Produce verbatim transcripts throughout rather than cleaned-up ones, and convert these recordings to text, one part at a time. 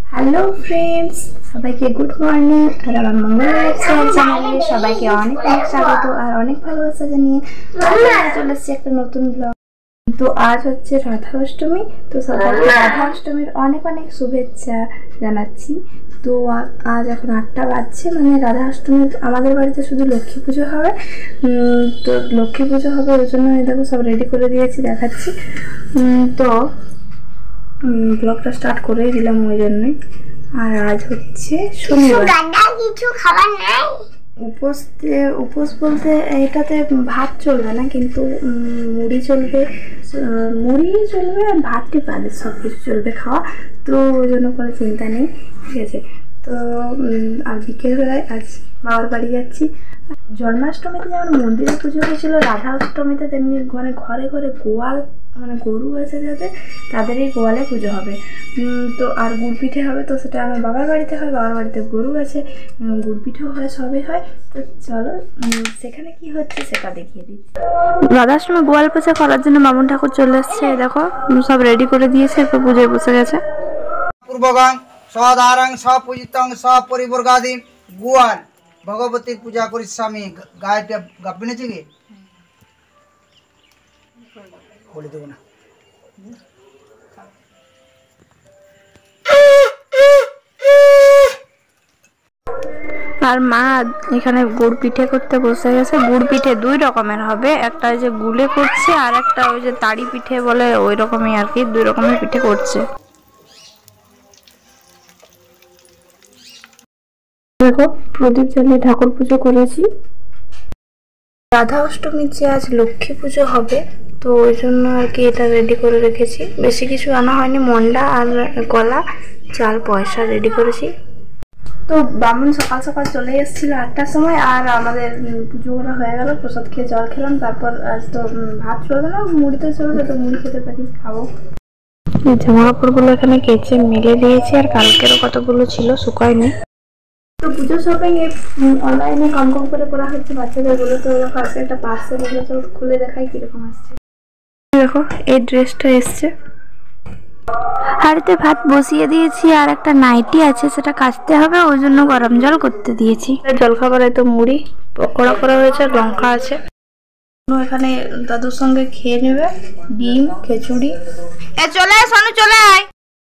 Hello friends, সবাইকে good morning. আর আমার মঙ্গল লাইফস্টাইল চ্যানেলে সবাইকে অনেক অনেক স্বাগত আর অনেক ভালোবাসা জানিয়ে চলে এসেছি একটা নতুন ব্লগ। তো আজ হচ্ছে রাধা অষ্টমী, তো সবাইকে রাধা অষ্টমীর অনেক অনেক শুভেচ্ছা জানাচ্ছি। তো আজ এখন আটটা বাজছে, মানে রাধা অষ্টমীর আমাদের বাড়িতে শুধু লক্ষ্মী পুজো হবে। তো লক্ষ্মী পুজো হবে ওই জন্য দেখো সব রেডি করে দিয়েছি, দেখাচ্ছি। তো ব্লগটা স্টার্ট করেই দিলাম ওই জন্যই। আর আজ হচ্ছে শনিবার, কিছু খাবার নাই। উপোস উপোস বলতে এটাতে ভাত চলবে না, কিন্তু মুড়ি চলবে, মুড়ি চলবে আর ভাতটি বাদে সব কিছু চলবে খাওয়া। তো ওই জন্য কোনো চিন্তা নেই, ঠিক আছে। তো আর বিকেলবেলায় আজ বাবার বাড়ি যাচ্ছি। জন্মাষ্টমীতে যেমন মন্দিরে পুজো হয়েছিল, রাধা অষ্টমীতে তেমনি মানে ঘরে ঘরে গোয়াল মানে গরু আছে যাদের, তাদেরই গোয়ালে পুজো হবে। তো আর গুড় পিঠে হবে, তো সেটা আমার বাবার বাড়িতে হয়, বাবার বাড়িতে গরু আছে, গুড় পিঠেও হয়, সবই হয়। তো চলো সেখানে কি হচ্ছে সেটা দেখিয়ে দিচ্ছি। রাধাষ্টমী গোয়াল পুজো করার জন্য বামুন ঠাকুর চলে এসছে, দেখো সব রেডি করে দিয়েছে, একটু পুজোয় বসে গেছে। পূর্বগাং সদারং সপূজিতং সপরিবর্গাদি গোয়াল ভগবতীর পূজা করি স্বামী গায়টা গাবি নেছে কি বলে দেবো না। আর মা এখানে গুড় পিঠে করতে বসে গেছে। গুড় পিঠে দুই রকমের হবে, একটা ওই যে গুলে করছে আর একটা ওই যে তাড়ি পিঠে বলে, ওই রকমই আর কি, দুই রকমের পিঠে করছে। দেখো প্রদীপ জ্বালিয়ে ঠাকুর পুজো করেছি। রাধা অষ্টমীর যে আজ লক্ষ্মী পুজো হবে, তো ওই জন্য আর কি এটা রেডি করে রেখেছি। বেশি কিছু আনা হয়নি, মন্ডা আর কলা চাল পয়সা রেডি করেছি। তো বামুন সকাল সকাল চলে এসেছিল আটটার সময়, আর আমাদের পুজো করা হয়ে গেল, প্রসাদ খেয়ে জল খেলাম। তারপর আজ তো ভাত চলবে না, মুড়ি তো চলবে, তো মুড়ি খেতে পারি, খাবো। এই জামা কাপড়গুলো এখানে কেচে মেলে দিয়েছি, আর কালকেরও কতগুলো ছিল শুকায়নি। তো পুজো শপিং অনলাইনে কম কম করে করা হচ্ছে বাচ্চাদের গুলো। তো কালকে একটা পার্সেল এসেছে, খুলে দেখাই কিরকম আসছে। দেখো এই ড্রেসটা এসছে। হাঁড়িতে ভাত বসিয়ে দিয়েছি, আর একটা নাইটি আছে সেটা কাচতে হবে, ওই জন্য গরম জল করতে দিয়েছি। জলখাবারে তো মুড়ি পকোড়া করা হয়েছে, লঙ্কা আছে। এখানে দাদুর সঙ্গে খেয়ে নেবে ডিম খিচুড়ি। চলে আয় সোনু, চলে আয়,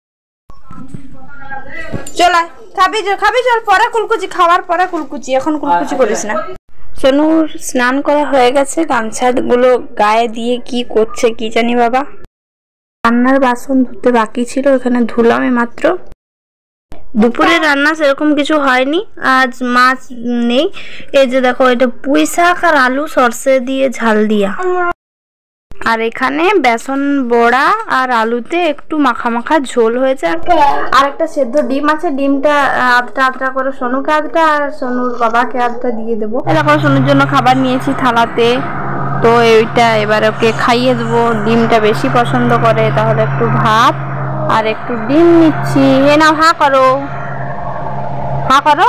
চলে আয়, খাবি খাবি চল, পরে কুলকুচি, খাওয়ার পরে কুলকুচি, এখন কুলকুচি করিস না। সোনুর স্নান করা হয়ে গেছে, গামছা গুলো গায়ে দিয়ে কি করছে কি জানি বাবা। রান্নার বাসন ধুতে বাকি ছিল, এখানে ধুলাম মাত্র। দুপুরে রান্না সেরকম কিছু হয়নি, আজ মাছ নেই। এই যে দেখো, এটা পুঁই শাক আর আলু সর্ষে দিয়ে ঝাল দিয়া, আর এখানে বেসন বড়া আর আলুতে একটু মাখা মাখা ঝোল হয়েছে। আর একটা সেদ্ধ ডিম আছে, ডিমটা আধটা আধটা করে সোনুকে আধটা আর সোনুর বাবাকে আধটা দিয়ে দেবো। এরকম সোনুর জন্য খাবার নিয়েছি থালাতে, তো এইটা এবার ওকে খাইয়ে দেবো। ডিমটা বেশি পছন্দ করে, তাহলে একটু ভাত আর একটু ডিম নিচ্ছি। এ নাও, হা করো, হা করো,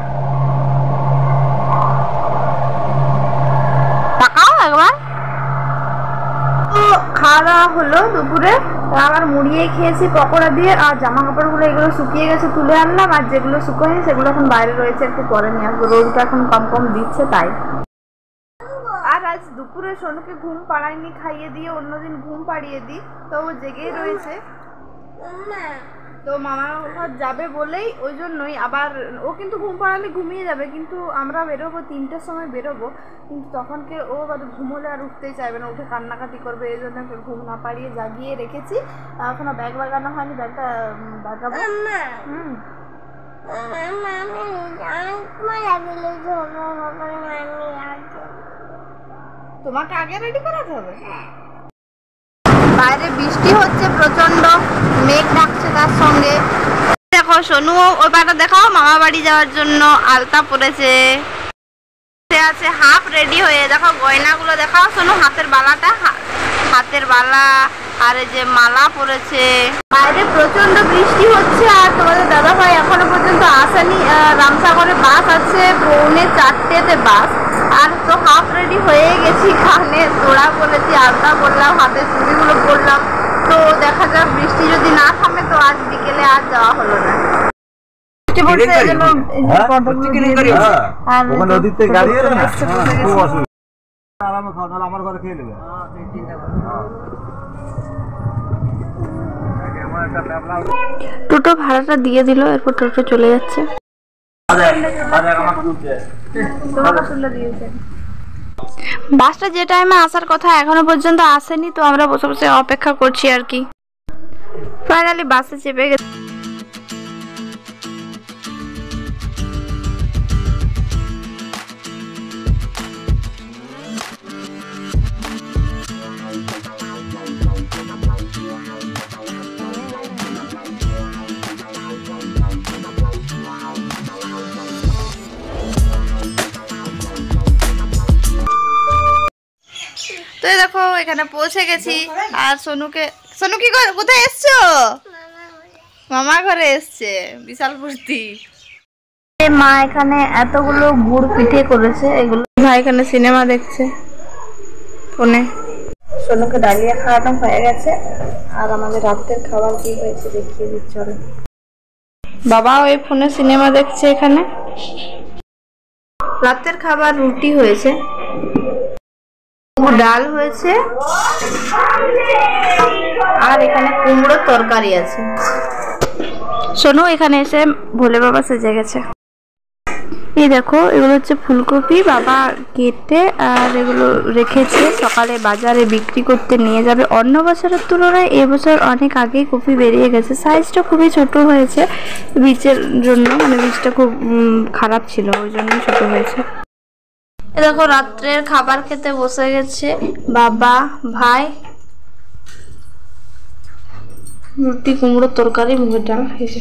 তাকাও একবার। খাওয়া দাওয়া হলো দুপুরে, আবার মুড়িয়ে খেয়েছি পকোড়া দিয়ে। আর জামা কাপড়গুলো এগুলো শুকিয়ে গেছে, তুলে আনলাম, আর যেগুলো শুকোয়নি সেগুলো এখন বাইরে রয়েছে, একটু পরে নিয়ে আসবো। রোদটা এখন কম কম দিচ্ছে তাই। আর আজ দুপুরে সোনুকে ঘুম পাড়াইনি, খাইয়ে দিয়ে অন্যদিন ঘুম পাড়িয়ে দিই, তো ও জেগেই রয়েছে। তো মামা ঘর যাবে বলেই ওই জন্যই, আবার ও কিন্তু ঘুম পাড়ালে ঘুমিয়ে যাবে, কিন্তু আমরা বেরোবো তিনটের সময় বেরোবো, কিন্তু তখনকে ও আবার ঘুমোলে আর উঠতেই চাইবে না, উঠে কান্নাকাটি করবে। এই জন্য ঘুম না পাড়িয়ে জাগিয়ে রেখেছি। এখনো ব্যাগ বাগানো হয়নি, ব্যাগটা বাগাবো। হুম তোমাকে আগে রেডি করাতে হবে। বাইরে বৃষ্টি হচ্ছে প্রচন্ড, মেঘ ডাকছে তার সঙ্গে। দেখো সোনু ওই পাটা দেখাও, মামা বাড়ি যাওয়ার জন্য আলতা পরেছে, আছে হাফ রেডি হয়ে। দেখো গয়নাগুলো দেখাও সোনু, হাতের বালাটা, হাতের বালা আর এই যে মালা পরেছে। বাইরে প্রচন্ড বৃষ্টি হচ্ছে, আর তোমাদের দাদা ভাই এখনো পর্যন্ত আসেনি। রামসাগরে বাস আছে পৌনে চারটেতে বাস। আর তো হাফ রেডি হয়ে গেছি, কানে তোড়া বলেছি, আলতা পরলাম, হাতে চুড়িগুলো পরলাম। তো দেখা যাক, বৃষ্টি যদি না থামে তো আজ বিকেলে আর যাওয়া হলো না। বলছে এই জন্য পর্দাগুলো দিয়ে দিয়েছে। আর ওখানে নদীতে গাড়ি এলো না, খুব অসুবিধা। আরামে খাও, নাহলে আমার ঘরে খেয়ে নেবে। টোটো ভাড়াটা দিয়ে দিল, এরপর টোটো চলে যাচ্ছে। বাসটা যে টাইমে আসার কথা এখনো পর্যন্ত আসেনি, তো আমরা বসে বসে অপেক্ষা করছি আর কি। ফাইনালি বাসে চেপে গেছে। তো দেখো এখানে পৌঁছে গেছি। আর সোনুকে, সোনু কি করে, কোথায় এসছো? মামা ঘরে এসছে, বিশাল ফুর্তি। মা এখানে এতগুলো গুড় পিঠে করেছে, এগুলো ভাই এখানে সিনেমা দেখছে ফোনে। সোনুকে ডালিয়া খাওয়ানো হয়ে গেছে, আর আমাদের রাতের খাবার কি হয়েছে দেখিয়ে দিচ্ছি। বাবা ওই ফোনে সিনেমা দেখছে। এখানে রাতের খাবার রুটি হয়েছে, ডাল হয়েছে, আর এখানে কুমড়োর তরকারি আছে। শোনো এখানে এসে ভোলে বাবা সেজে গেছে। এই দেখো এগুলো হচ্ছে ফুলকপি, বাবা কেটে আর এগুলো রেখেছে, সকালে বাজারে বিক্রি করতে নিয়ে যাবে। অন্য বছরের তুলনায় এবছর অনেক আগেই কপি বেরিয়ে গেছে, সাইজটা খুবই ছোট হয়েছে বীজের জন্য, মানে বীজটা খুব খারাপ ছিল ওই জন্যই ছোট হয়েছে। দেখো রাত্রের খাবার খেতে বসে গেছে বাবা ভাই, রুটি কুমড়োর তরকারি মুগের ডাল হয়েছে।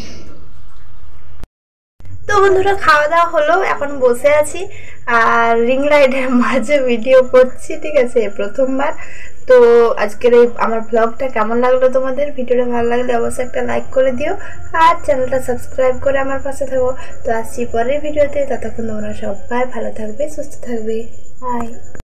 তো বন্ধুরা খাওয়া দাওয়া হলো, এখন বসে আছি আর রিং লাইটের মাঝে ভিডিও করছি, ঠিক আছে প্রথমবার। তো আজকের এই আমার ব্লগটা কেমন লাগলো তোমাদের? ভিডিওটা ভালো লাগলে অবশ্যই একটা লাইক করে দিও আর চ্যানেলটা সাবস্ক্রাইব করে আমার পাশে থাকো। তো আসছি পরের ভিডিওতে, ততক্ষণ তোমরা সবাই ভালো থাকবে, সুস্থ থাকবে, বাই।